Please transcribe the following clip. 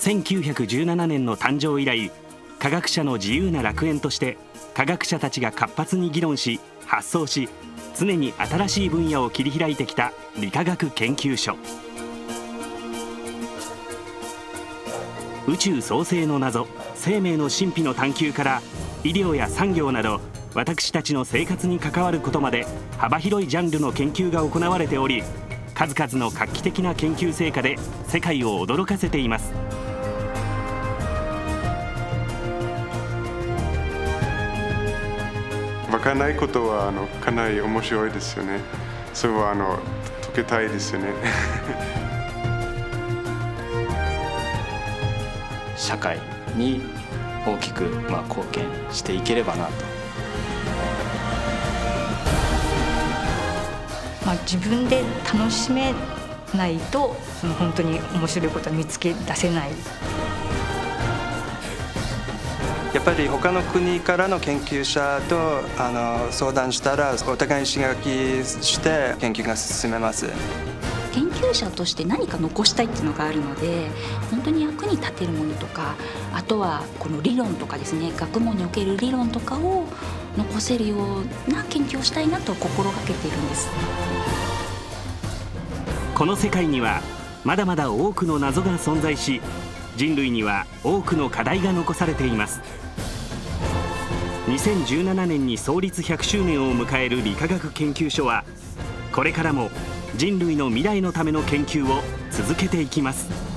1917年の誕生以来、科学者の自由な楽園として科学者たちが活発に議論し発想し、常に新しい分野を切り開いてきた理化学研究所。宇宙創生の謎、生命の神秘の探求から医療や産業など私たちの生活に関わることまで幅広いジャンルの研究が行われており、数々の画期的な研究成果で世界を驚かせています。 わからないことはかなり面白いですよね。それは解けたいですよね。 社会に大きく貢献していければなと。 自分で楽しめないと本当に面白いことは見つけ出せない。 やっぱり他の国からの研究者と相談したらお互いに刺激して研究が進めます。 研究者として何か残したいっていうのがあるので、本当に役に立てるものとか、あとはこの理論とかですね、学問における理論とかを残せるような研究をしたいなと心がけているんです。 この世界にはまだまだ多くの謎が存在し、人類には多くの課題が残されています。2017年に創立100周年を迎える理化学研究所は、これからも人類の未来のための研究を続けていきます。